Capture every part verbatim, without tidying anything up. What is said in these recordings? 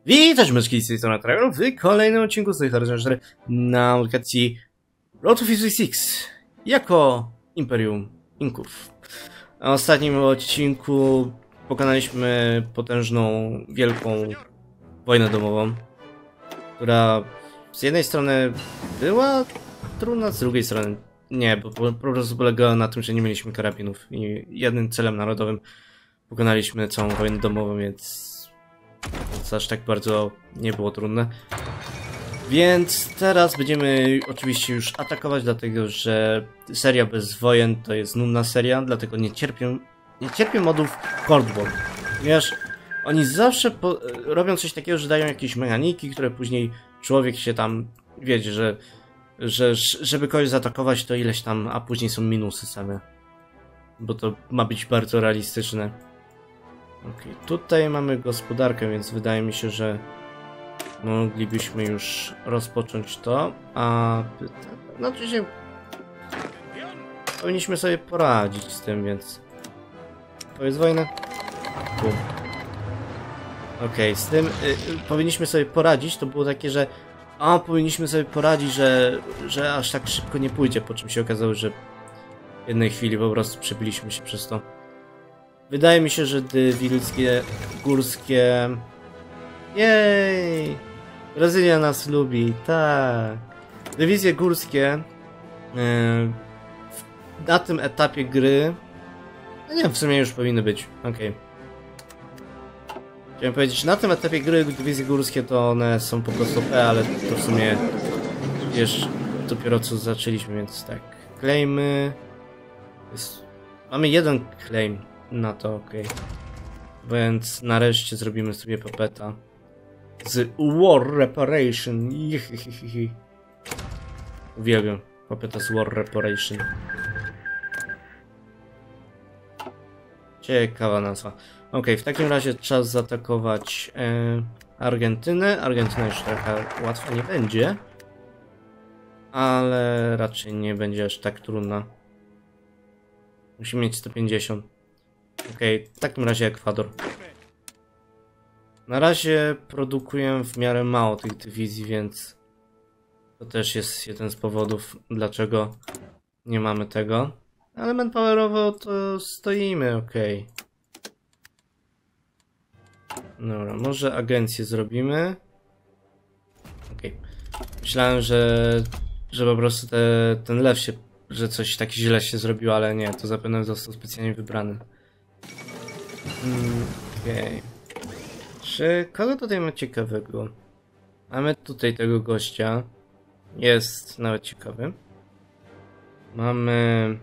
Witajcie myszki z tej strony Travel w kolejnym odcinku z tej cztery na aplikacji Road to Fifty Six jako Imperium Inków. W ostatnim odcinku pokonaliśmy potężną, wielką wojnę domową, która z jednej strony była trudna, z drugiej strony nie, bo po prostu polegała na tym, że nie mieliśmy karabinów i jednym celem narodowym pokonaliśmy całą wojnę domową, więc Więc aż tak bardzo nie było trudne. Więc teraz będziemy oczywiście już atakować, dlatego że seria bez wojen to jest nudna seria, dlatego nie cierpię, nie cierpię modów Cold War. Ponieważ oni zawsze po, robią coś takiego, że dają jakieś mechaniki, które później człowiek się tam, wiecie, że, że żeby kogoś zaatakować to ileś tam, a później są minusy same. Bo to ma być bardzo realistyczne. Ok, tutaj mamy gospodarkę, więc wydaje mi się, że moglibyśmy już rozpocząć to, a no oczywiście powinniśmy sobie poradzić z tym, więc to jest wojna. Bum. Ok, z tym y, y, powinniśmy sobie poradzić, to było takie, że a powinniśmy sobie poradzić, że, że aż tak szybko nie pójdzie, po czym się okazało, że w jednej chwili po prostu przebiliśmy się przez to. Wydaje mi się, że dywizje górskie... Jej! Brazylia nas lubi, tak! Dywizje górskie yy, na tym etapie gry... No nie, w sumie już powinny być, okej. Okay. Chciałem powiedzieć, na tym etapie gry dywizje górskie to one są po prostu P, ale to w sumie wiesz, dopiero co zaczęliśmy, więc tak. Claimy... Jest... Mamy jeden claim na to, okej. Okay. Więc nareszcie zrobimy sobie popeta z War Reparation. Uwielbiam popeta z War Reparation. Ciekawa nazwa. Ok, w takim razie czas zaatakować e, Argentynę. Argentyna już trochę łatwo nie będzie, ale raczej nie będzie aż tak trudna. Musimy mieć sto pięćdziesiąt. Okej, okay, w takim razie Ekwador. Na razie produkuję w miarę mało tych dywizji, więc to też jest jeden z powodów, dlaczego nie mamy tego. Ale manpowerowo to stoimy, okej. Okay. Dobra, może agencję zrobimy. Okej. Okay. Myślałem, że, że po prostu te, ten lew się, że coś tak źle się zrobiło, ale nie, to zapewne został specjalnie wybrany. Okej. Okay. Czy kogo tutaj ma ciekawego? Mamy tutaj tego gościa. Jest nawet ciekawy. Mamy...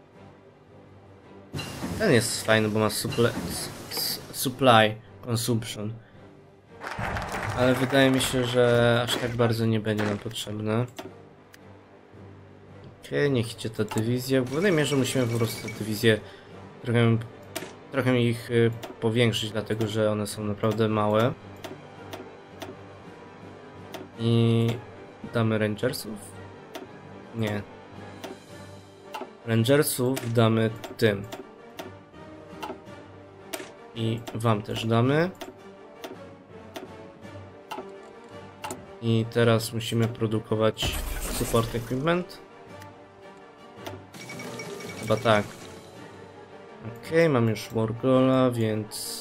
Ten jest fajny, bo ma supply, supply consumption. Ale wydaje mi się, że aż tak bardzo nie będzie nam potrzebne. Okej, okay, niech idzie ta dywizja. W głównej mierze musimy po prostu tę dywizję trochę... Trochę ich y, powiększyć, dlatego że one są naprawdę małe. I damy Rangersów? Nie. Rangersów damy tym. I wam też damy. I teraz musimy produkować support equipment. Chyba tak. Okej, okay, mam już Wargola, więc...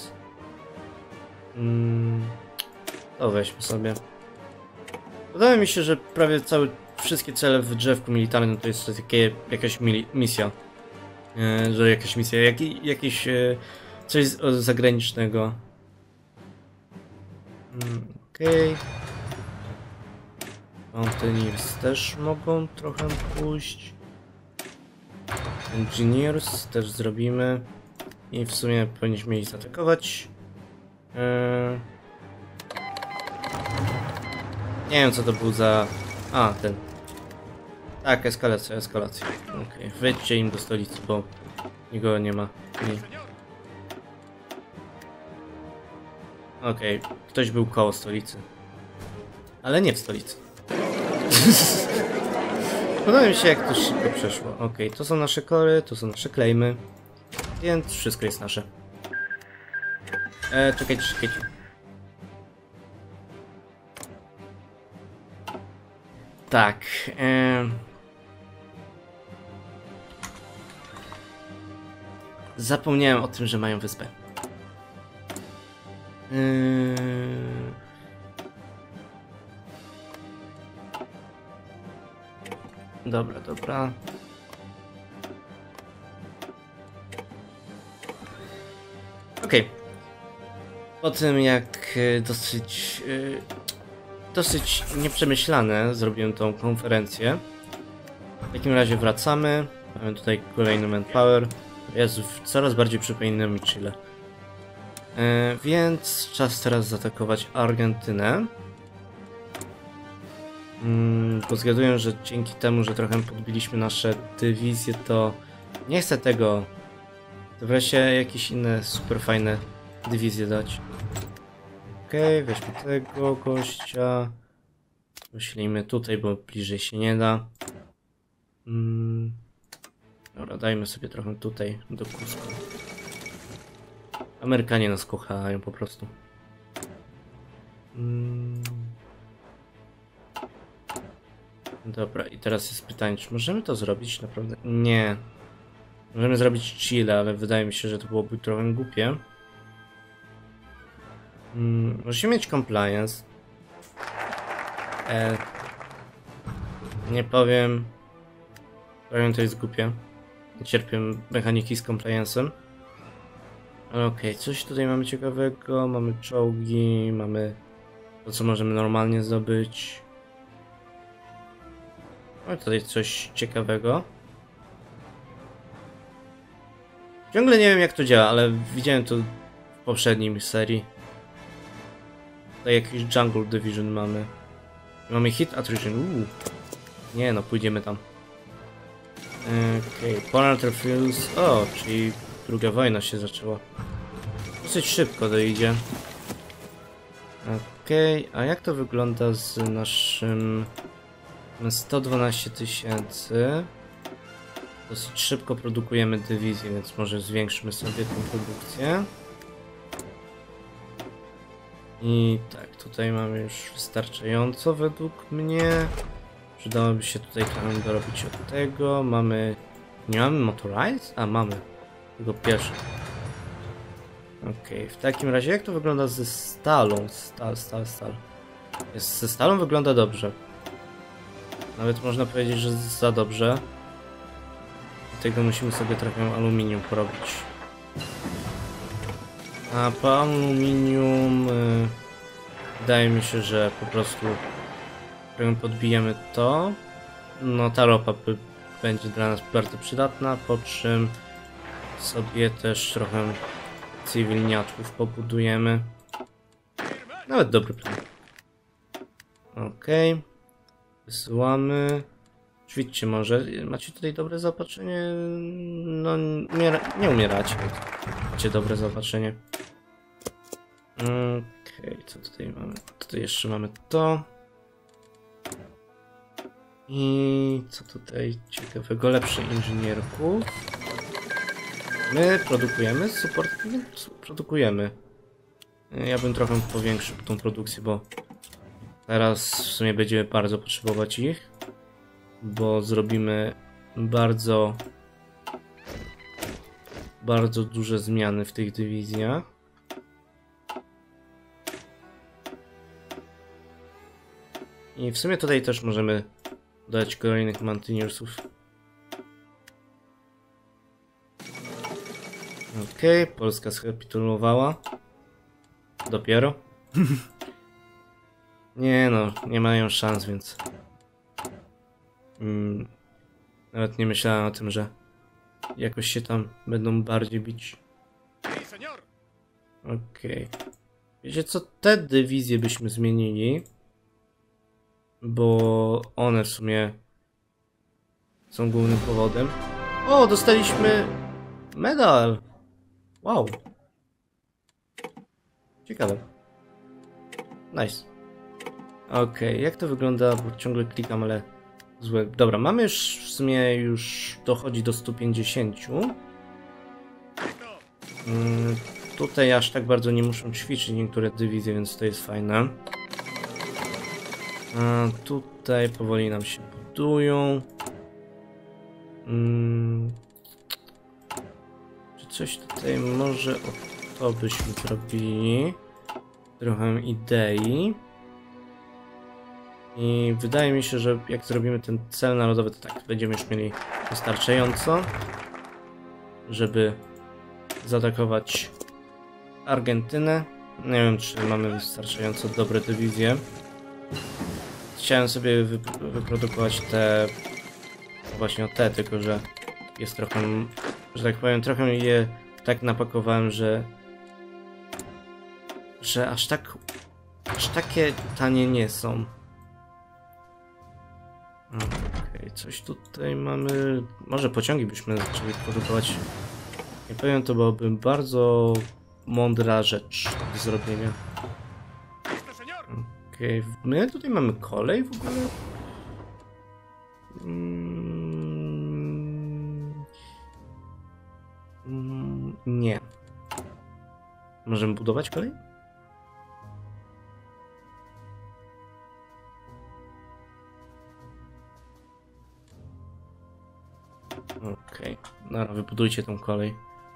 Mm, to weźmy sobie. Wydaje mi się, że prawie całe, wszystkie cele w drzewku militarnym to jest takie, jakaś mili, misja. E, że jakaś misja, jak, jakieś e, coś z, zagranicznego. Mm, Okej. Okay. Mountaineers też mogą trochę pójść. Engineers też zrobimy. I w sumie powinniśmy ich zaatakować. Eee... Nie wiem co to był za... A, ten. Tak, eskalacja, eskalacja. Okej, okay. Wejdźcie im do stolicy, bo nikogo nie ma. Okej, okay. Ktoś był koło stolicy. Ale nie w stolicy. Podoba mi się, jak to szybko przeszło. Ok, to są nasze kory, to są nasze claimy. Więc wszystko jest nasze. E, czekajcie, czekajcie. tak. E... Zapomniałem o tym, że mają wyspę. Yy... Dobra, dobra. Okej. Okay. Po tym jak dosyć dosyć nieprzemyślane zrobiłem tą konferencję. W takim razie wracamy. Mamy tutaj kolejny manpower. Jezu, coraz bardziej przypominam mi Chile. Yy, więc czas teraz zaatakować Argentynę. Yy, bo zgaduję, że dzięki temu, że trochę podbiliśmy nasze dywizje, to nie chcę tego. To wreszcie jakieś inne super fajne dywizje dać. Okej, okay, weźmy tego gościa. Poślijmy tutaj, bo bliżej się nie da. Hmm. Dobra, dajmy sobie trochę tutaj do Cusco. Amerykanie nas kochają po prostu. Hmm. Dobra, i teraz jest pytanie, czy możemy to zrobić naprawdę? Nie. Możemy zrobić Chile, ale wydaje mi się, że to byłoby trochę głupie. Hmm, musimy mieć compliance. E, nie powiem. Powiem, to jest głupie. Nie cierpię mechaniki z compliance'em. Ale okej, okay, coś tutaj mamy ciekawego. Mamy czołgi, mamy to, co możemy normalnie zdobyć. Mamy tutaj coś ciekawego. Ciągle nie wiem, jak to działa, ale widziałem to w poprzednim serii. Tutaj jakiś Jungle Division mamy. Mamy Hit Attrition. Uuu. Nie no, pójdziemy tam. Okej, okay. Polar Interference. O, czyli druga wojna się zaczęła. Dosyć szybko dojdzie. Okej, okay. A jak to wygląda z naszym... sto dwanaście tysięcy. Dosyć szybko produkujemy dywizję, więc może zwiększmy sobie tę produkcję. I tak, tutaj mamy już wystarczająco według mnie. Przydałoby się tutaj trochę dorobić od tego. Mamy... Nie mamy Motorized? A, mamy. Tylko pierwszy. Okej, okay. W takim razie jak to wygląda ze stalą? Stal, stal, stal. Jest, ze stalą wygląda dobrze. Nawet można powiedzieć, że za dobrze. Dlatego musimy sobie trochę aluminium porobić. A po aluminium... Yy, wydaje mi się, że po prostu podbijemy to. No ta ropa będzie dla nas bardzo przydatna, po czym sobie też trochę cywilniaczków pobudujemy. Nawet dobry plan. Okej. Okay. Wysyłamy. Ćwiczcie może. Macie tutaj dobre zaopatrzenie? No nie, nie umieracie. Macie dobre zaopatrzenie. Okej, okay. Co tutaj mamy? Tutaj jeszcze mamy to. I co tutaj ciekawego? Lepszy inżynierków. My produkujemy support. Produkujemy. Ja bym trochę powiększył tą produkcję, bo teraz w sumie będziemy bardzo potrzebować ich. Bo zrobimy bardzo bardzo duże zmiany w tych dywizjach. I w sumie tutaj też możemy dodać kolejnych Mountaineersów. Okej, okay, Polska skapitulowała. Dopiero. Nie no, nie mają szans, więc... Hmm, nawet nie myślałem o tym, że jakoś się tam będą bardziej bić. Okej. Okay. Wiecie co, te dywizje byśmy zmienili. Bo one w sumie są głównym powodem. O, dostaliśmy medal. Wow. Ciekawe. Nice. Okej, okay, jak to wygląda, bo ciągle klikam, ale złe. Dobra, mamy już w sumie już dochodzi do stu pięćdziesięciu. Hmm, tutaj aż tak bardzo nie muszą ćwiczyć niektóre dywizje, więc to jest fajne. A tutaj powoli nam się budują. Hmm. Czy coś tutaj może o to byśmy zrobili? Trochę idei. I wydaje mi się, że jak zrobimy ten cel narodowy, to tak, będziemy już mieli wystarczająco, żeby zaatakować Argentynę. Nie wiem, czy mamy wystarczająco dobre dywizje. Chciałem sobie wyp wyprodukować te... Właśnie o te, tylko że jest trochę... Że tak powiem, trochę je tak napakowałem, że... Że aż tak... Aż takie tanie nie są. Okej, okay, coś tutaj mamy... Może pociągi byśmy zaczęli produkować. Nie powiem, to byłaby bardzo mądra rzecz do zrobienia. Okej, okay. My tutaj mamy kolej w ogóle? Mm... Mm, nie. Możemy budować kolej? Okej, okay. Dobra, wybudujcie tą kolej.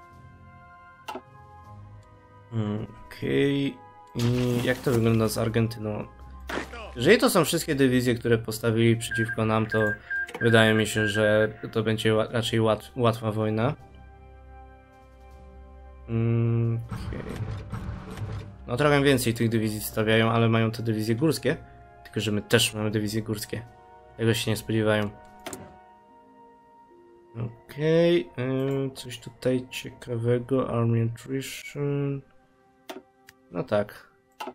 Okej, okay. I jak to wygląda z Argentyną? Jeżeli to są wszystkie dywizje, które postawili przeciwko nam, to wydaje mi się, że to będzie raczej łat łatwa wojna. Mm, okay. No trochę więcej tych dywizji stawiają, ale mają te dywizje górskie. Tylko że my też mamy dywizje górskie. Tego się nie spodziewają. Okej, okay. Coś tutaj ciekawego. Army Attrition. No tak.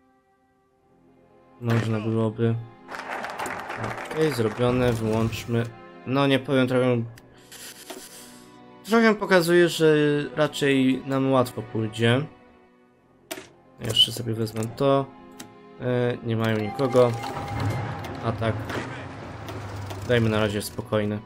Można byłoby. Okej, okay, zrobione, wyłączmy. No nie powiem, trochę... Trochę pokazuje, że raczej nam łatwo pójdzie. Jeszcze sobie wezmę to. E, nie mają nikogo. A tak. Dajmy na razie spokojne.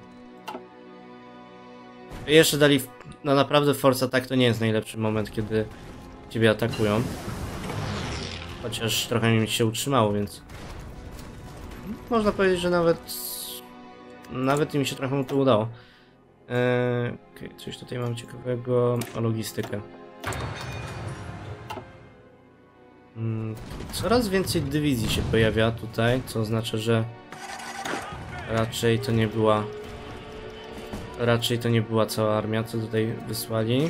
Jeszcze dali... No naprawdę Force Attack to nie jest najlepszy moment, kiedy ciebie atakują. Chociaż trochę mi się utrzymało, więc... Można powiedzieć, że nawet... Nawet mi się trochę to udało. Eee, Okej, okay, coś tutaj mam ciekawego o logistykę. Hmm, coraz więcej dywizji się pojawia tutaj, co oznacza, że... Raczej to nie była... Raczej to nie była cała armia, co tutaj wysłali.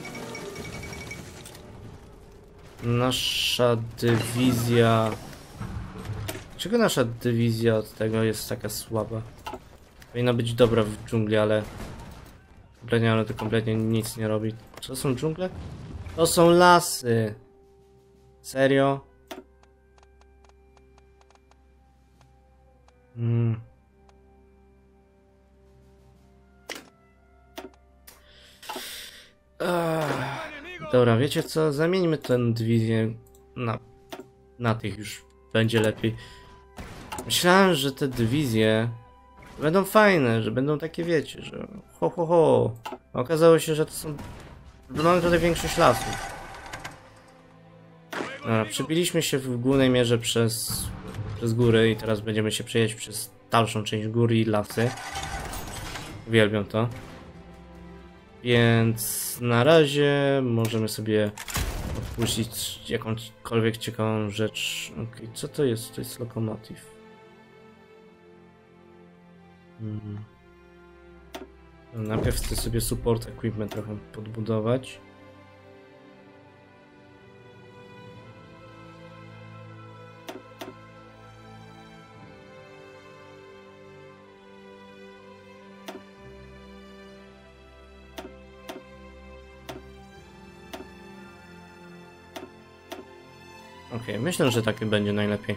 Nasza dywizja... Dlaczego nasza dywizja od tego jest taka słaba? Powinna być dobra w dżungli, ale... Kompletnie, ale to kompletnie nic nie robi. Czy to są dżungle? To są lasy! Serio? Hmm. Ach. Dobra, wiecie co? Zamieńmy tę dywizję na, na tych, już będzie lepiej. Myślałem, że te dywizje będą fajne, że będą takie, wiecie, że ho ho ho. A okazało się, że to są... Mamy tutaj większość lasów. Dobra, przebiliśmy się w głównej mierze przez, przez góry i teraz będziemy się przejechać przez dalszą część góry i lasy. Uwielbiam to. Więc na razie możemy sobie odpuścić jakąkolwiek ciekawą rzecz. Okej, co to jest? To jest lokomotyw. Hmm. Najpierw chcę sobie support equipment trochę podbudować. Okej, okay, myślę, że taki będzie najlepiej.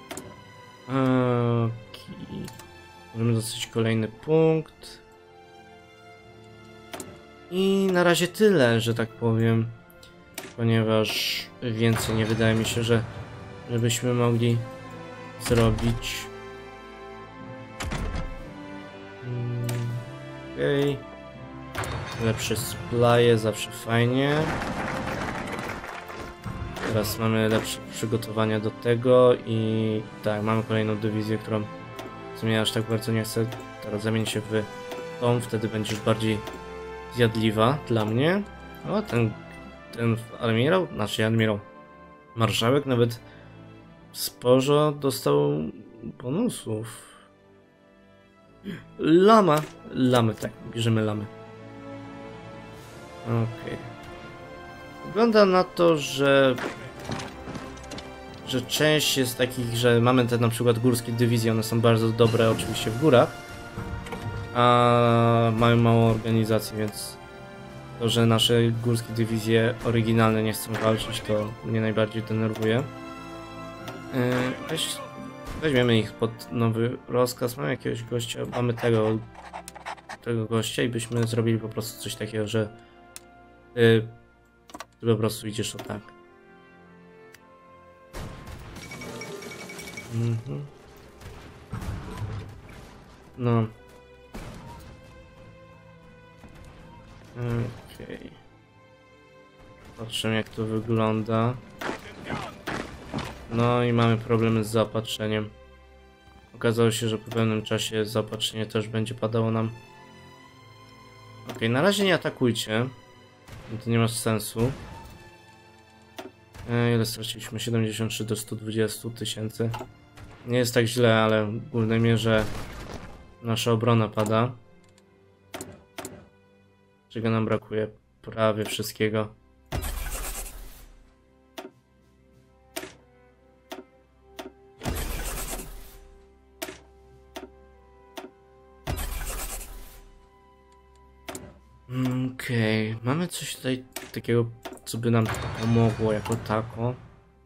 Okay. Możemy dostać kolejny punkt. I na razie tyle, że tak powiem. Ponieważ więcej nie wydaje mi się, że żebyśmy mogli zrobić. Okej. Okay. Lepsze supply, zawsze fajnie. Teraz mamy lepsze przygotowania do tego i tak, mamy kolejną dywizję, którą W sumie aż tak bardzo nie chcę. Teraz zamienię się w tą, wtedy będziesz bardziej zjadliwa dla mnie. O, ten, ten admirał, znaczy admirał, marszałek nawet sporo dostał bonusów. Lama, lamy, tak, bierzemy lamy. Okej. Okay. Wygląda na to, że że część jest takich, że mamy te na przykład górskie dywizje, one są bardzo dobre oczywiście w górach, a mają mało organizacji, więc to, że nasze górskie dywizje oryginalne nie chcą walczyć, to mnie najbardziej denerwuje. Yy, weź, weźmiemy ich pod nowy rozkaz, mamy jakiegoś gościa, mamy tego, tego gościa i byśmy zrobili po prostu coś takiego, że ty, ty po prostu idziesz o tak. Mhm. No. Okej. Okay. Patrzymy, jak to wygląda. No i mamy problemy z zaopatrzeniem. Okazało się, że po pewnym czasie zaopatrzenie też będzie padało nam. Okej, okay, na razie nie atakujcie. To nie ma sensu. E, ile straciliśmy? siedemdziesiąt trzy do stu dwudziestu tysięcy. Nie jest tak źle, ale w głównej mierze nasza obrona pada. Czego nam brakuje? Prawie wszystkiego. Okej, okay. Mamy coś tutaj takiego, co by nam pomogło jako tako.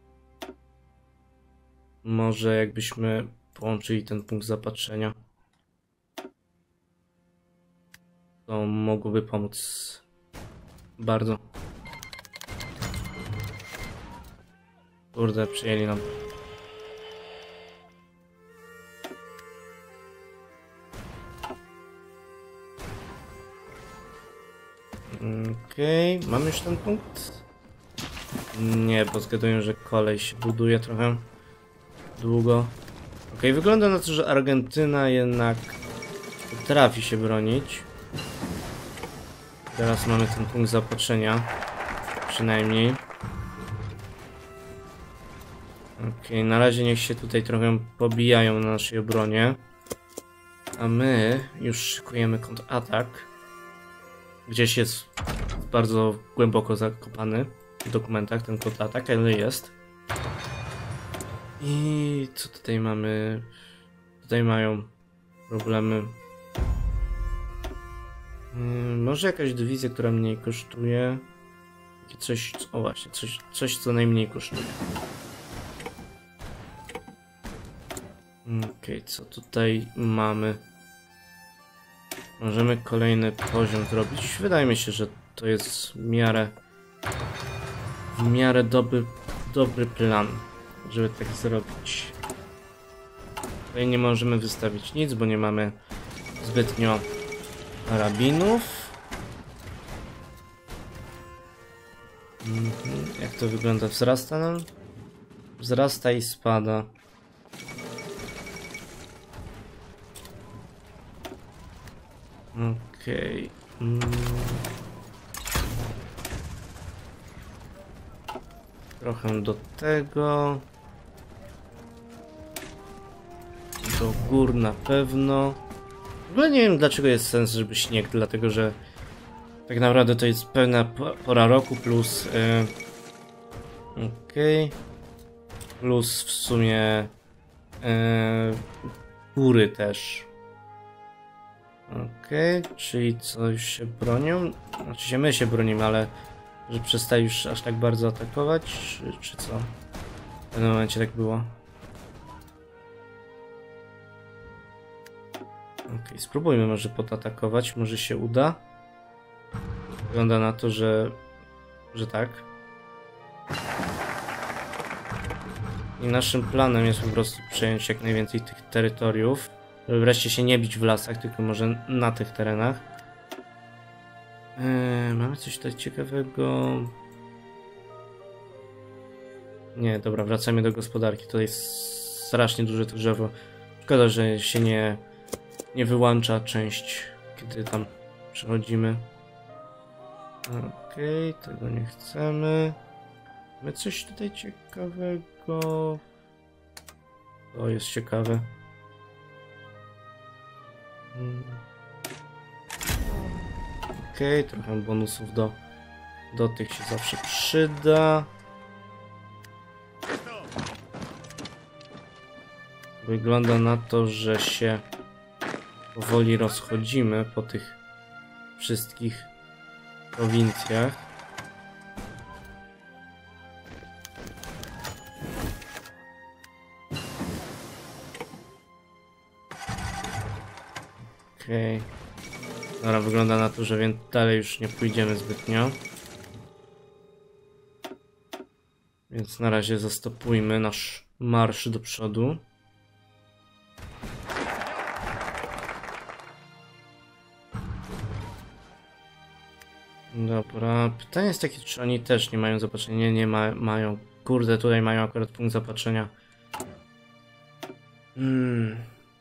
Może jakbyśmy połączyli ten punkt zapatrzenia. To mogłoby pomóc bardzo. Kurde, przyjęli nam. Okej, okay. Mamy już ten punkt? Nie, bo zgaduję, że kolej się buduje trochę długo. Ok, wygląda na to, że Argentyna jednak potrafi się bronić. Teraz mamy ten punkt zaopatrzenia. Przynajmniej. Ok, na razie niech się tutaj trochę pobijają na naszej obronie. A my już szykujemy kontratak. Gdzieś jest bardzo głęboko zakopany w dokumentach ten kontratak, ale jest. I co tutaj mamy? Tutaj mają problemy. Hmm, może jakaś dywizja, która mniej kosztuje. Takie coś, o właśnie, coś, coś co najmniej kosztuje. Okej, okay, co tutaj mamy? Możemy kolejny poziom zrobić. Wydaje mi się, że to jest w miarę w miarę dobry, dobry plan, żeby tak zrobić. Tutaj nie możemy wystawić nic, bo nie mamy zbytnio karabinów. Mhm. Jak to wygląda? Wzrasta nam? Wzrasta i spada. Okej. Okay. Mm. Trochę do tego. Do gór na pewno. W ogóle nie wiem, dlaczego jest sens, żeby śnieg, dlatego że tak naprawdę to jest pełna pora roku plus yy, okej okay, plus w sumie yy, góry też. Okej, okay, czyli coś się bronią? Znaczy się my się bronimy, ale że przestali już aż tak bardzo atakować, czy, czy co? W pewnym momencie tak było. Okej, okay, spróbujmy może podatakować, może się uda. Wygląda na to, że, że tak. I naszym planem jest po prostu przejąć jak najwięcej tych terytoriów, żeby wreszcie się nie bić w lasach, tylko może na tych terenach. Eee, mamy coś tutaj ciekawego. Nie, dobra, wracamy do gospodarki. Tutaj jest strasznie duże to drzewo Szkoda, że się nie, nie wyłącza część, kiedy tam przechodzimy. Okej, okay, tego nie chcemy. Mamy coś tutaj ciekawego. To jest ciekawe. Hmm. Okej, okay, trochę bonusów do, do tych się zawsze przyda. Wygląda na to, że się powoli rozchodzimy po tych wszystkich prowincjach. Okej. Okay. Dobra, wygląda na to, że więc dalej już nie pójdziemy zbytnio. Więc na razie zastopujmy nasz marsz do przodu. Dobra, pytanie jest takie, czy oni też nie mają zapatrzenia? Nie, nie ma, mają. Kurde, tutaj mają akurat punkt zapatrzenia. Hmm.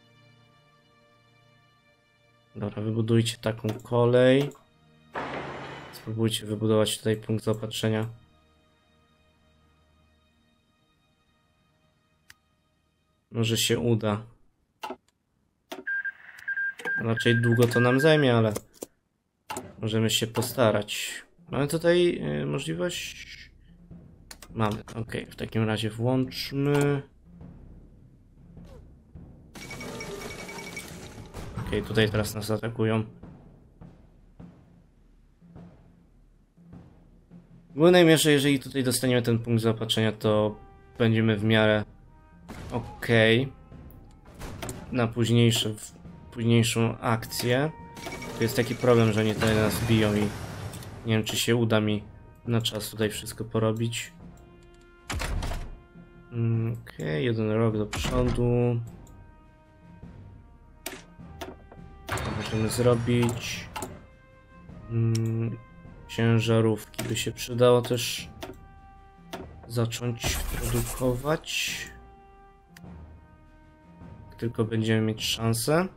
Dobra, wybudujcie taką kolej. Spróbujcie wybudować tutaj punkt zaopatrzenia. Może się uda. Raczej długo to nam zajmie, ale możemy się postarać. Mamy tutaj y, możliwość... Mamy, ok. W takim razie włączmy. Ok, tutaj teraz nas atakują. W głównej mierze, jeżeli tutaj dostaniemy ten punkt zaopatrzenia, to będziemy w miarę ok na późniejsze, późniejszą akcję. To jest taki problem, że oni tutaj nas biją i nie wiem, czy się uda mi na czas tutaj wszystko porobić. Ok, jeden rok do przodu. Możemy zrobić. Ciężarówki by się przydało też zacząć produkować. Tylko będziemy mieć szansę.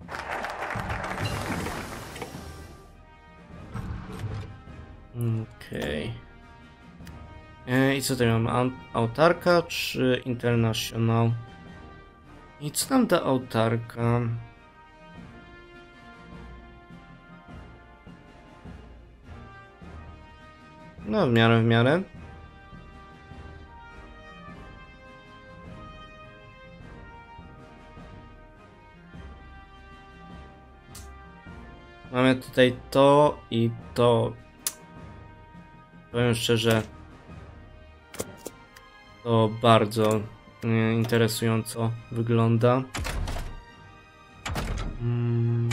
Okej. Okay. I co tutaj mamy? Autarka czy International? I co nam da autarka? No, w miarę, w miarę. Mamy tutaj to i to. Powiem szczerze, to bardzo interesująco wygląda. Hmm.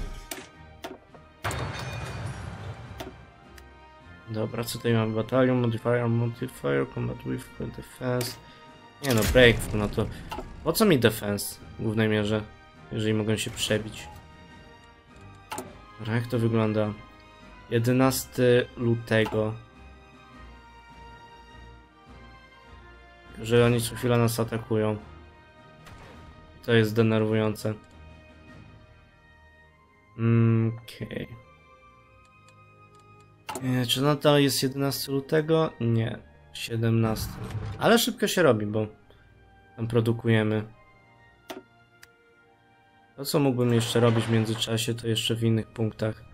Dobra, co tutaj mamy? Batalion, modifier, modifier, combat with defense. Nie no, break, no to po co mi defense w głównej mierze, jeżeli mogę się przebić? Dobra, jak to wygląda? jedenastego lutego. Że oni co chwilę nas atakują. To jest denerwujące. Okej. Okay. Czy nadal jest jedenastego lutego? Nie. siedemnastego. Ale szybko się robi, bo tam produkujemy. To, co mógłbym jeszcze robić w międzyczasie, to jeszcze w innych punktach.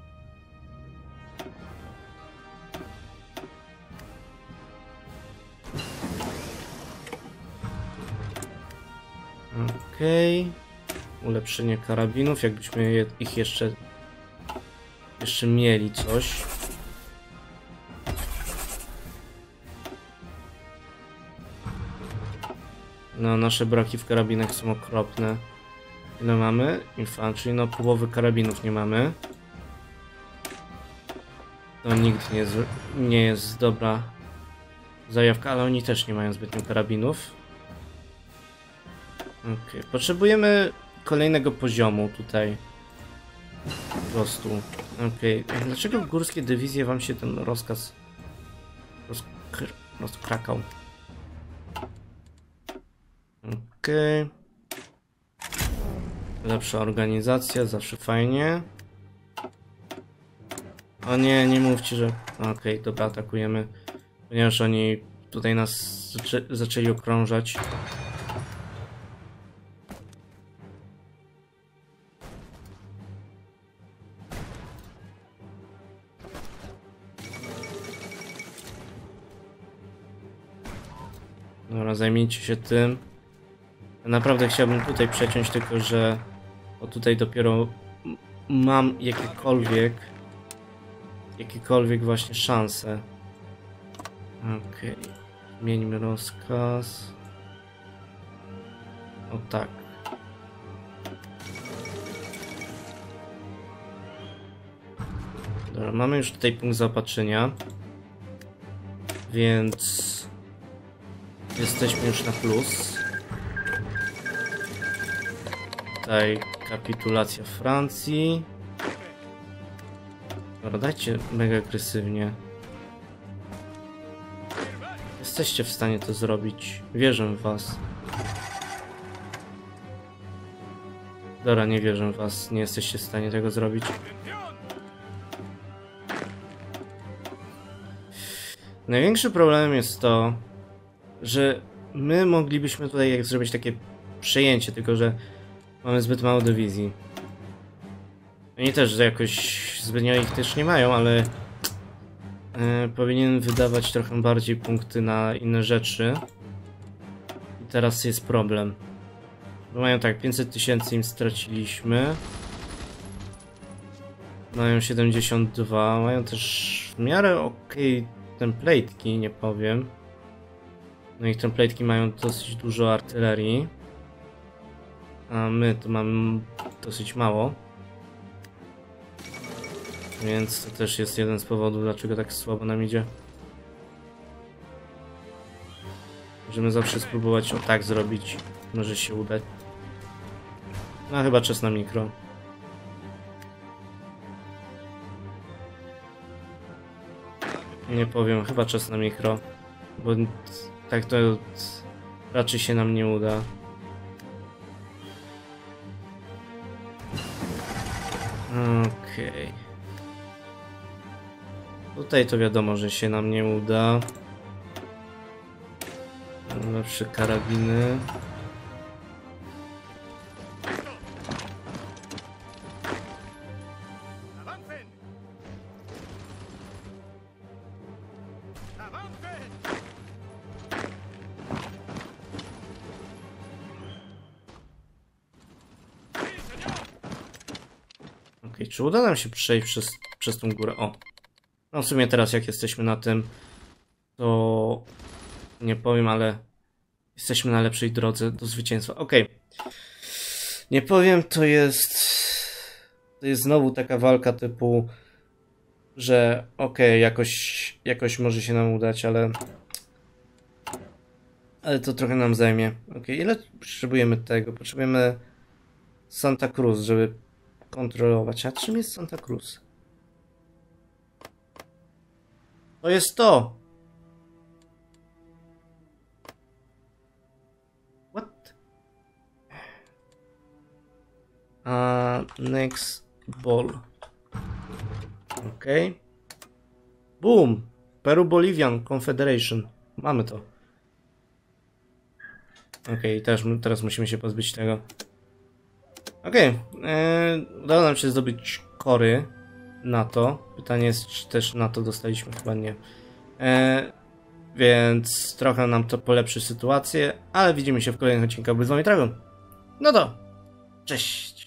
Okej. Okay. Ulepszenie karabinów, jakbyśmy je, ich jeszcze jeszcze mieli coś. No, nasze braki w karabinach są okropne. Ile mamy? Infantry, no połowy karabinów nie mamy. To nigdy nie jest, nie jest dobra zajawka, ale oni też nie mają zbytnio karabinów. Okej, okay. Potrzebujemy kolejnego poziomu tutaj. Po prostu. Okej, okay. Dlaczego w górskie dywizje wam się ten rozkaz rozkr rozkrakał? Okej. Okay. Lepsza organizacja, zawsze fajnie. O nie, nie mówcie, że... Okej, okay, dobra, atakujemy. Ponieważ oni tutaj nas zaczę zaczęli okrążać. Dobra, zajmijcie się tym. Ja naprawdę chciałbym tutaj przeciąć, tylko że o tutaj dopiero mam jakiekolwiek jakiekolwiek właśnie szanse. Okej. Okay. Zmieńmy rozkaz. O tak. Dobra, mamy już tutaj punkt zaopatrzenia. Więc jesteśmy już na plus. Tutaj kapitulacja Francji. Dobra, dajcie mega agresywnie. Jesteście w stanie to zrobić. Wierzę w was. Dobra, nie wierzę w was. Nie jesteście w stanie tego zrobić. Największym problemem jest to, że my moglibyśmy tutaj jak zrobić takie przejęcie, tylko że mamy zbyt mało dywizji. Oni też jakoś zbytnio ich też nie mają, ale yy, powinien wydawać trochę bardziej punkty na inne rzeczy. I teraz jest problem. Bo mają tak, pięćset tysięcy im straciliśmy. Mają siedemdziesiąt dwa, mają też w miarę okej template'ki, nie powiem. No ich template'ki mają dosyć dużo artylerii. A my to mamy dosyć mało. Więc to też jest jeden z powodów, dlaczego tak słabo nam idzie. Możemy zawsze spróbować o tak zrobić. Może się udać. No chyba czas na mikro. Nie powiem, chyba czas na mikro. Bo tak to raczej się nam nie uda. Okej. Okay. Tutaj to wiadomo, że się nam nie uda. Lepsze karabiny. Okej, czy uda nam się przejść przez, przez tą górę? O! No w sumie teraz jak jesteśmy na tym, to nie powiem, ale jesteśmy na lepszej drodze do zwycięstwa. Okej. Nie powiem, to jest... To jest znowu taka walka typu, że okej, okay, jakoś, jakoś może się nam udać, ale... Ale to trochę nam zajmie. Okej, okay, ile potrzebujemy tego? Potrzebujemy Santa Cruz, żeby kontrolować. A czym jest Santa Cruz? To jest to! What? Uh, next ball. Okej. Okay. Boom! Peru-Bolivian Confederation. Mamy to. Okej, okay, teraz, teraz musimy się pozbyć tego. Okej. Okay. Eee, udało nam się zdobyć kory na to. Pytanie jest, czy też na to dostaliśmy? Chyba nie. Eee, więc trochę nam to polepszy sytuację, ale widzimy się w kolejnych odcinkach. Był z wami Dragon. No to, cześć!